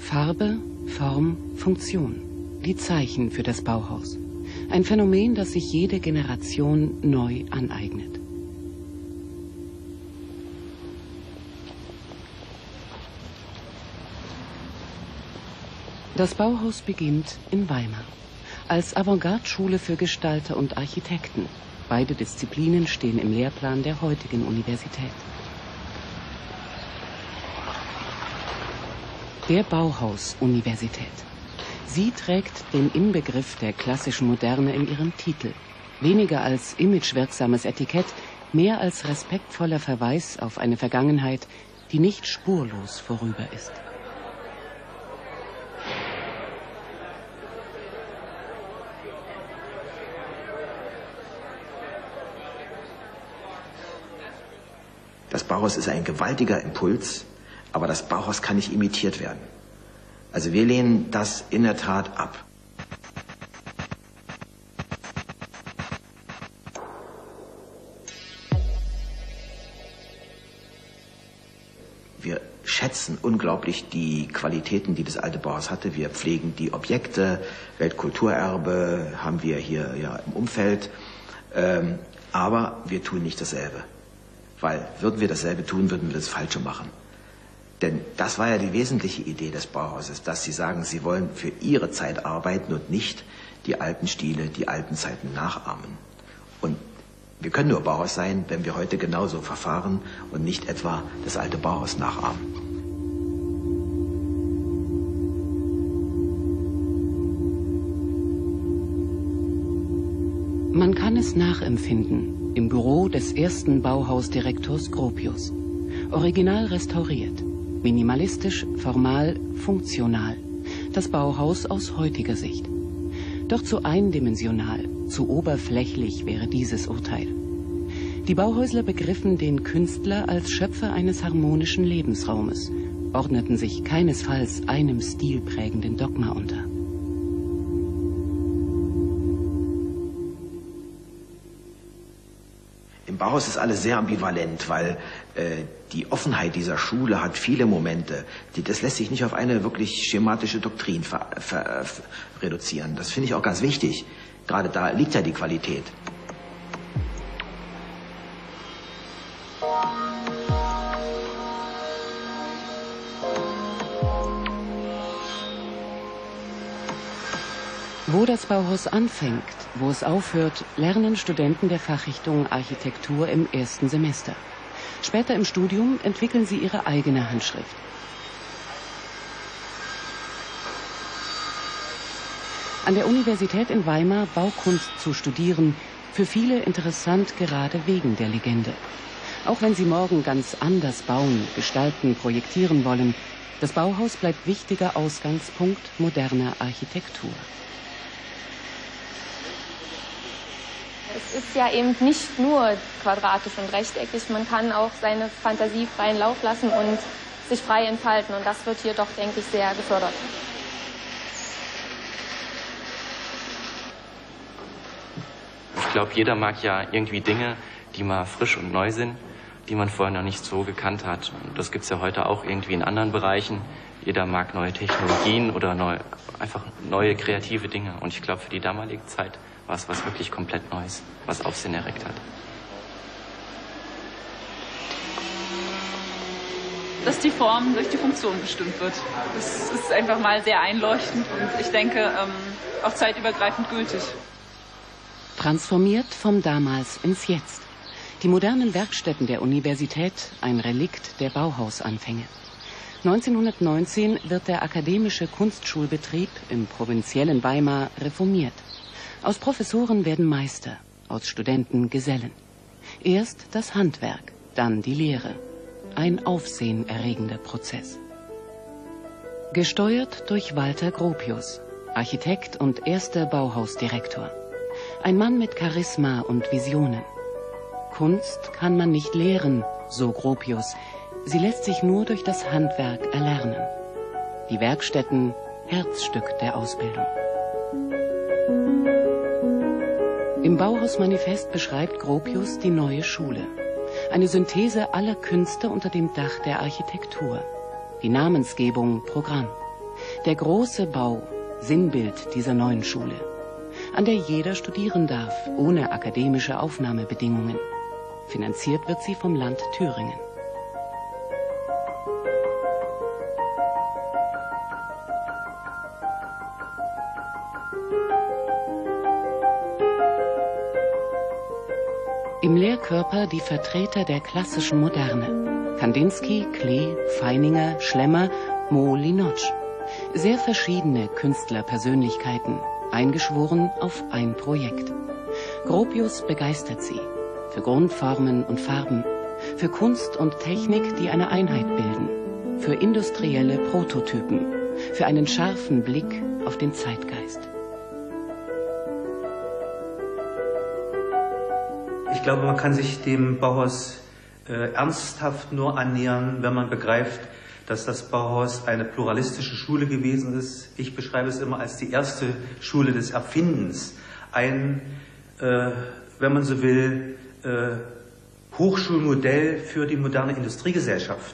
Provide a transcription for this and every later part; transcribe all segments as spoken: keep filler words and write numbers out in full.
Farbe, Form, Funktion. Die Zeichen für das Bauhaus. Ein Phänomen, das sich jede Generation neu aneignet. Das Bauhaus beginnt in Weimar. Als Avantgarde-Schule für Gestalter und Architekten. Beide Disziplinen stehen im Lehrplan der heutigen Universität. Der Bauhaus-Universität. Sie trägt den Inbegriff der klassischen Moderne in ihrem Titel. Weniger als imagewirksames Etikett, mehr als respektvoller Verweis auf eine Vergangenheit, die nicht spurlos vorüber ist. Das Bauhaus ist ein gewaltiger Impuls, aber das Bauhaus kann nicht imitiert werden. Also wir lehnen das in der Tat ab. Wir schätzen unglaublich die Qualitäten, die das alte Bauhaus hatte. Wir pflegen die Objekte, Weltkulturerbe haben wir hier ja im Umfeld. Ähm, aber wir tun nicht dasselbe. Weil würden wir dasselbe tun, würden wir das Falsche machen. Denn das war ja die wesentliche Idee des Bauhauses, dass sie sagen, sie wollen für ihre Zeit arbeiten und nicht die alten Stile, die alten Zeiten nachahmen. Und wir können nur Bauhaus sein, wenn wir heute genauso verfahren und nicht etwa das alte Bauhaus nachahmen. Man kann es nachempfinden im Büro des ersten Bauhausdirektors Gropius. Original restauriert, minimalistisch, formal, funktional. Das Bauhaus aus heutiger Sicht. Doch zu eindimensional, zu oberflächlich wäre dieses Urteil. Die Bauhäusler begriffen den Künstler als Schöpfer eines harmonischen Lebensraumes, ordneten sich keinesfalls einem stilprägenden Dogma unter. Im Bauhaus ist alles sehr ambivalent, weil äh, die Offenheit dieser Schule hat viele Momente. Die, das lässt sich nicht auf eine wirklich schematische Doktrin ver, ver, ver, reduzieren. Das finde ich auch ganz wichtig. Gerade da liegt ja die Qualität. Wo das Bauhaus anfängt, wo es aufhört, lernen Studenten der Fachrichtung Architektur im ersten Semester. Später im Studium entwickeln sie ihre eigene Handschrift. An der Universität in Weimar Baukunst zu studieren, für viele interessant gerade wegen der Legende. Auch wenn sie morgen ganz anders bauen, gestalten, projektieren wollen, das Bauhaus bleibt wichtiger Ausgangspunkt moderner Architektur. Es ist ja eben nicht nur quadratisch und rechteckig, man kann auch seine Fantasie freien Lauf lassen und sich frei entfalten. Und das wird hier doch, denke ich, sehr gefördert. Ich glaube, jeder mag ja irgendwie Dinge, die mal frisch und neu sind, die man vorher noch nicht so gekannt hat. Und das gibt es ja heute auch irgendwie in anderen Bereichen. Jeder mag neue Technologien oder neu, einfach neue kreative Dinge. Und ich glaube, für die damalige Zeit war es was wirklich komplett Neues, was Aufsehen erregt hat. Dass die Form durch die Funktion bestimmt wird. Das ist einfach mal sehr einleuchtend und ich denke ähm, auch zeitübergreifend gültig. Transformiert vom Damals ins Jetzt. Die modernen Werkstätten der Universität, ein Relikt der Bauhausanfänge. neunzehnhundertneunzehn wird der akademische Kunstschulbetrieb im provinziellen Weimar reformiert. Aus Professoren werden Meister, aus Studenten Gesellen. Erst das Handwerk, dann die Lehre. Ein aufsehenerregender Prozess. Gesteuert durch Walter Gropius, Architekt und erster Bauhausdirektor. Ein Mann mit Charisma und Visionen. Kunst kann man nicht lehren, so Gropius. Sie lässt sich nur durch das Handwerk erlernen. Die Werkstätten, Herzstück der Ausbildung. Im Bauhausmanifest beschreibt Gropius die neue Schule. Eine Synthese aller Künste unter dem Dach der Architektur. Die Namensgebung Programm. Der große Bau, Sinnbild dieser neuen Schule, an der jeder studieren darf, ohne akademische Aufnahmebedingungen. Finanziert wird sie vom Land Thüringen. Im Lehrkörper die Vertreter der klassischen Moderne. Kandinsky, Klee, Feininger, Schlemmer, Mo Linotsch. Sehr verschiedene Künstlerpersönlichkeiten, eingeschworen auf ein Projekt. Gropius begeistert sie. Für Grundformen und Farben. Für Kunst und Technik, die eine Einheit bilden. Für industrielle Prototypen. Für einen scharfen Blick auf den Zeitgeist. Ich glaube, man kann sich dem Bauhaus äh, ernsthaft nur annähern, wenn man begreift, dass das Bauhaus eine pluralistische Schule gewesen ist. Ich beschreibe es immer als die erste Schule des Erfindens. Ein, äh, wenn man so will, äh, Hochschulmodell für die moderne Industriegesellschaft.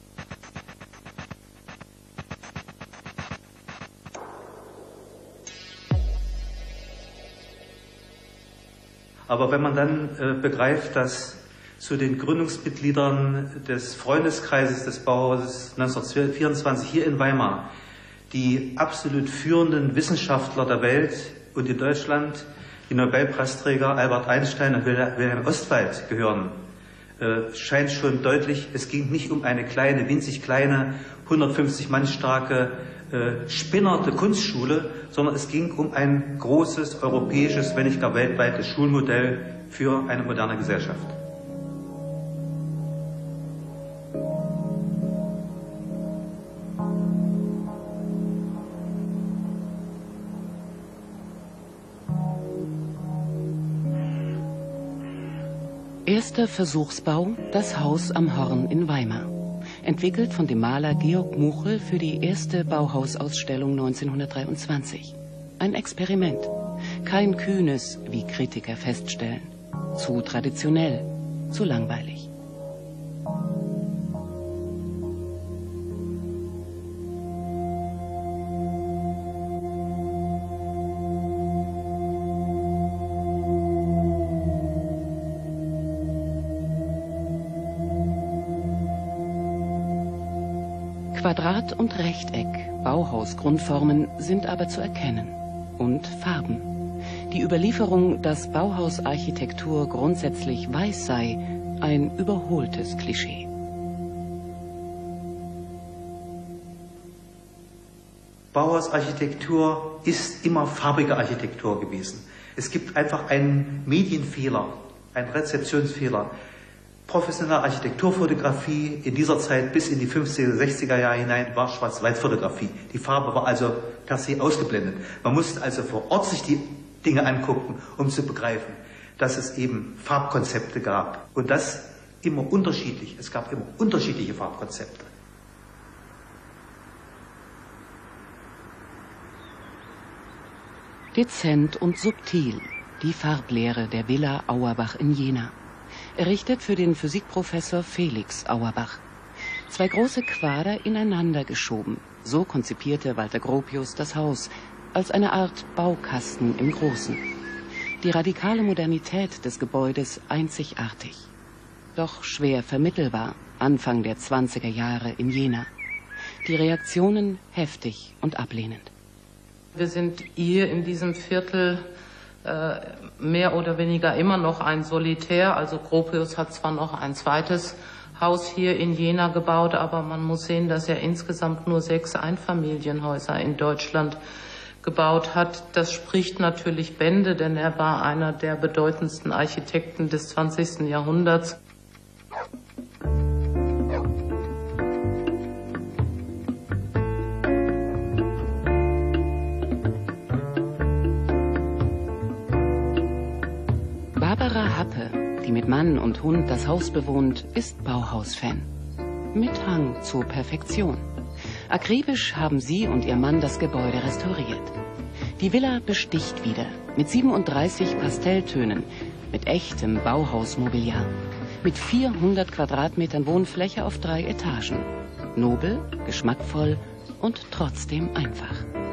Aber wenn man dann äh, begreift, dass zu den Gründungsmitgliedern des Freundeskreises des Bauhauses neunzehnhundertvierundzwanzig hier in Weimar die absolut führenden Wissenschaftler der Welt und in Deutschland die Nobelpreisträger Albert Einstein und Wilhelm Ostwald gehören, äh, scheint schon deutlich, es ging nicht um eine kleine, winzig kleine, hundertfünfzig Mann starke, äh, spinnerte Kunstschule, sondern es ging um ein großes europäisches, wenn nicht gar weltweites Schulmodell für eine moderne Gesellschaft. Erster Versuchsbau, das Haus am Horn in Weimar. Entwickelt von dem Maler Georg Muchel für die erste Bauhausausstellung neunzehnhundertdreiundzwanzig. Ein Experiment. Kein kühnes, wie Kritiker feststellen. Zu traditionell, zu langweilig. Quadrat und Rechteck, Bauhausgrundformen, sind aber zu erkennen. Und Farben. Die Überlieferung, dass Bauhausarchitektur grundsätzlich weiß sei, ein überholtes Klischee. Bauhausarchitektur ist immer farbige Architektur gewesen. Es gibt einfach einen Medienfehler, einen Rezeptionsfehler. Professionelle Architekturfotografie in dieser Zeit bis in die fünfziger, sechziger Jahre hinein war Schwarz-Weiß-Fotografie. Die Farbe war also per se ausgeblendet. Man musste also vor Ort sich die Dinge angucken, um zu begreifen, dass es eben Farbkonzepte gab. Und das immer unterschiedlich. Es gab immer unterschiedliche Farbkonzepte. Dezent und subtil. Die Farblehre der Villa Auerbach in Jena. Errichtet für den Physikprofessor Felix Auerbach. Zwei große Quader ineinander geschoben. So konzipierte Walter Gropius das Haus, als eine Art Baukasten im Großen. Die radikale Modernität des Gebäudes einzigartig. Doch schwer vermittelbar, Anfang der zwanziger Jahre in Jena. Die Reaktionen heftig und ablehnend. Wir sind hier in diesem Viertel mehr oder weniger immer noch ein Solitär. Also Gropius hat zwar noch ein zweites Haus hier in Jena gebaut, aber man muss sehen, dass er insgesamt nur sechs Einfamilienhäuser in Deutschland gebaut hat. Das spricht natürlich Bände, denn er war einer der bedeutendsten Architekten des zwanzigsten Jahrhunderts. Barbara Happe, die mit Mann und Hund das Haus bewohnt, ist Bauhaus-Fan. Mit Hang zur Perfektion. Akribisch haben sie und ihr Mann das Gebäude restauriert. Die Villa besticht wieder, mit siebenunddreißig Pastelltönen, mit echtem Bauhausmobiliar, mit vierhundert Quadratmetern Wohnfläche auf drei Etagen. Nobel, geschmackvoll, und trotzdem einfach.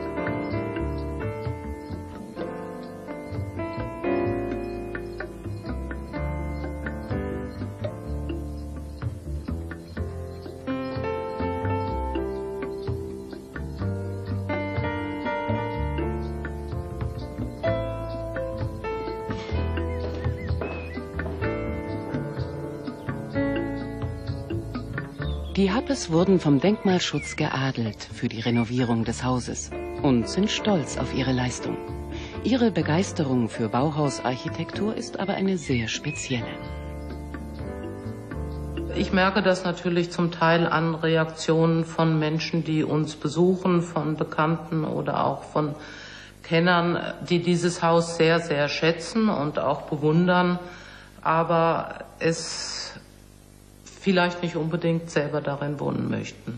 Die Happes wurden vom Denkmalschutz geadelt für die Renovierung des Hauses und sind stolz auf ihre Leistung. Ihre Begeisterung für Bauhausarchitektur ist aber eine sehr spezielle. Ich merke das natürlich zum Teil an Reaktionen von Menschen, die uns besuchen, von Bekannten oder auch von Kennern, die dieses Haus sehr, sehr schätzen und auch bewundern, aber es vielleicht nicht unbedingt selber darin wohnen möchten.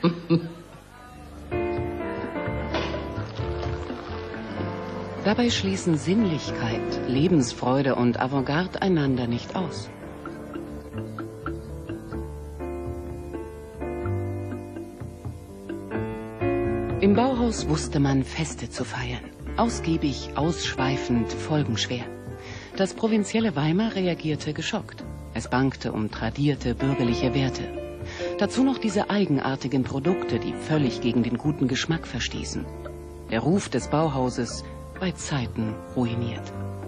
Dabei schließen Sinnlichkeit, Lebensfreude und Avantgarde einander nicht aus. Im Bauhaus wusste man, Feste zu feiern. Ausgiebig, ausschweifend, folgenschwer. Das provinzielle Weimar reagierte geschockt. Es bangte um tradierte bürgerliche Werte. Dazu noch diese eigenartigen Produkte, die völlig gegen den guten Geschmack verstießen. Der Ruf des Bauhauses bei Zeiten ruiniert.